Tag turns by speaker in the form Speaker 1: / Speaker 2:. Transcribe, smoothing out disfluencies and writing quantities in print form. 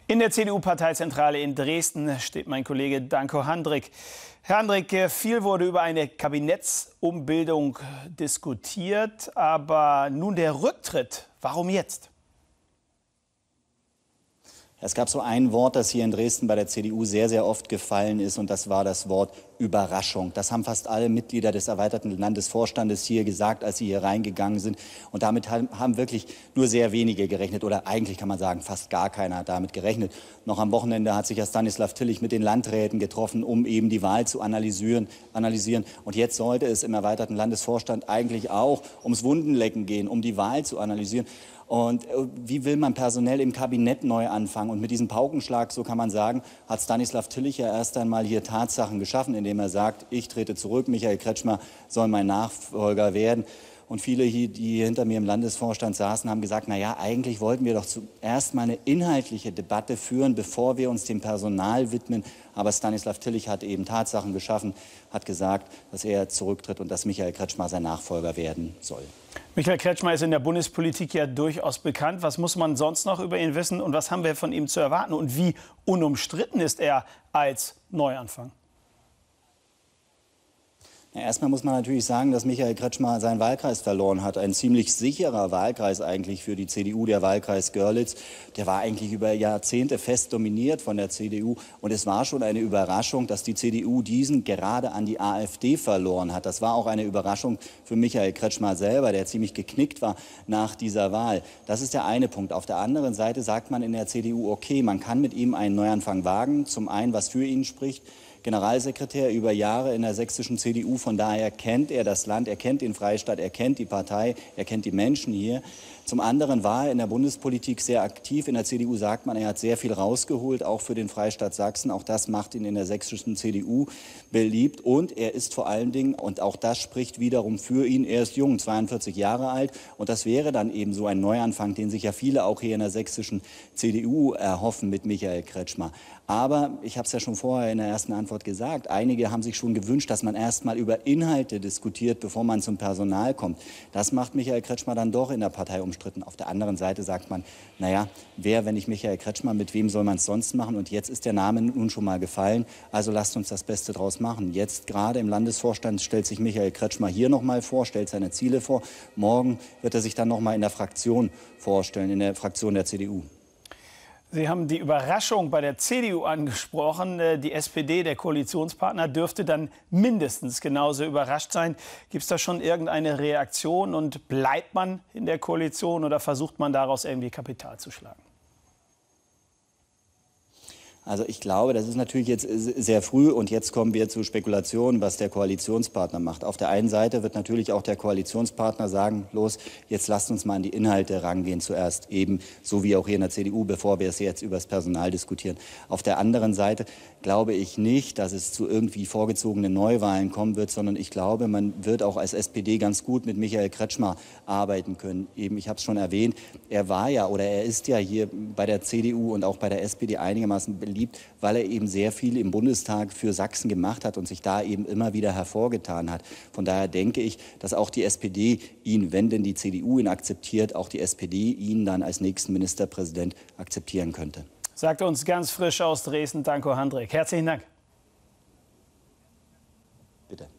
Speaker 1: In der CDU-Parteizentrale in Dresden steht mein Kollege Danko Handrik. Herr Handrik, viel wurde über eine Kabinettsumbildung diskutiert, aber nun der Rücktritt. Warum jetzt?
Speaker 2: Es gab so ein Wort, das hier in Dresden bei der CDU sehr, sehr oft gefallen ist, und das war das Wort Überraschung. Das haben fast alle Mitglieder des erweiterten Landesvorstandes hier gesagt, als sie hier reingegangen sind. Und damit haben wirklich nur sehr wenige gerechnet, oder eigentlich kann man sagen, fast gar keiner hat damit gerechnet. Noch am Wochenende hat sich ja Stanislav Tillich mit den Landräten getroffen, um eben die Wahl zu analysieren. Und jetzt sollte es im erweiterten Landesvorstand eigentlich auch ums Wundenlecken gehen, um die Wahl zu analysieren. Und wie will man personell im Kabinett neu anfangen? Und mit diesem Paukenschlag, so kann man sagen, hat Stanislav Tillich ja erst einmal hier Tatsachen geschaffen, indem er sagt, ich trete zurück, Michael Kretschmer soll mein Nachfolger werden. Und viele, die hinter mir im Landesvorstand saßen, haben gesagt, na ja, eigentlich wollten wir doch zuerst mal eine inhaltliche Debatte führen, bevor wir uns dem Personal widmen. Aber Stanislav Tillich hat eben Tatsachen geschaffen, hat gesagt, dass er zurücktritt und dass Michael Kretschmer sein Nachfolger werden soll.
Speaker 1: Michael Kretschmer ist in der Bundespolitik ja durchaus bekannt. Was muss man sonst noch über ihn wissen und was haben wir von ihm zu erwarten? Und wie unumstritten ist er als Neuanfang?
Speaker 2: Ja, erstmal muss man natürlich sagen, dass Michael Kretschmer seinen Wahlkreis verloren hat. Ein ziemlich sicherer Wahlkreis eigentlich für die CDU, der Wahlkreis Görlitz. Der war eigentlich über Jahrzehnte fest dominiert von der CDU. Und es war schon eine Überraschung, dass die CDU diesen gerade an die AfD verloren hat. Das war auch eine Überraschung für Michael Kretschmer selber, der ziemlich geknickt war nach dieser Wahl. Das ist der eine Punkt. Auf der anderen Seite sagt man in der CDU, okay, man kann mit ihm einen Neuanfang wagen. Zum einen, was für ihn spricht. Generalsekretär über Jahre in der sächsischen CDU. Von daher kennt er das Land, er kennt den Freistaat, er kennt die Partei, er kennt die Menschen hier. Zum anderen war er in der Bundespolitik sehr aktiv. In der CDU sagt man, er hat sehr viel rausgeholt, auch für den Freistaat Sachsen. Auch das macht ihn in der sächsischen CDU beliebt. Und er ist vor allen Dingen, und auch das spricht wiederum für ihn, er ist jung, 42 Jahre alt. Und das wäre dann eben so ein Neuanfang, den sich ja viele auch hier in der sächsischen CDU erhoffen mit Michael Kretschmer. Aber ich habe es ja schon vorher in der ersten Antwort gesagt, einige haben sich schon gewünscht, dass man erst mal über Inhalte diskutiert, bevor man zum Personal kommt. Das macht Michael Kretschmer dann doch in der Partei umstritten. Auf der anderen Seite sagt man, naja, wer, wenn nicht Michael Kretschmer, mit wem soll man es sonst machen? Und jetzt ist der Name nun schon mal gefallen, also lasst uns das Beste draus machen. Jetzt gerade im Landesvorstand stellt sich Michael Kretschmer hier noch mal vor, stellt seine Ziele vor. Morgen wird er sich dann noch mal in der Fraktion vorstellen, in der Fraktion der CDU.
Speaker 1: Sie haben die Überraschung bei der CDU angesprochen. Die SPD, der Koalitionspartner, dürfte dann mindestens genauso überrascht sein. Gibt es da schon irgendeine Reaktion und bleibt man in der Koalition oder versucht man daraus irgendwie Kapital zu schlagen?
Speaker 2: Also ich glaube, das ist natürlich jetzt sehr früh und jetzt kommen wir zu Spekulationen, was der Koalitionspartner macht. Auf der einen Seite wird natürlich auch der Koalitionspartner sagen, los, jetzt lasst uns mal an die Inhalte rangehen zuerst, eben so wie auch hier in der CDU, bevor wir es jetzt über das Personal diskutieren. Auf der anderen Seite glaube ich nicht, dass es zu irgendwie vorgezogenen Neuwahlen kommen wird, sondern ich glaube, man wird auch als SPD ganz gut mit Michael Kretschmer arbeiten können. Eben, ich habe es schon erwähnt, er war ja oder er ist ja hier bei der CDU und auch bei der SPD einigermaßen beliebt, weil er eben sehr viel im Bundestag für Sachsen gemacht hat und sich da eben immer wieder hervorgetan hat. Von daher denke ich, dass auch die SPD ihn, wenn denn die CDU ihn akzeptiert, auch die SPD ihn dann als nächsten Ministerpräsident akzeptieren könnte.
Speaker 1: Sagt uns ganz frisch aus Dresden Danko Handrik. Herzlichen Dank.
Speaker 2: Bitte.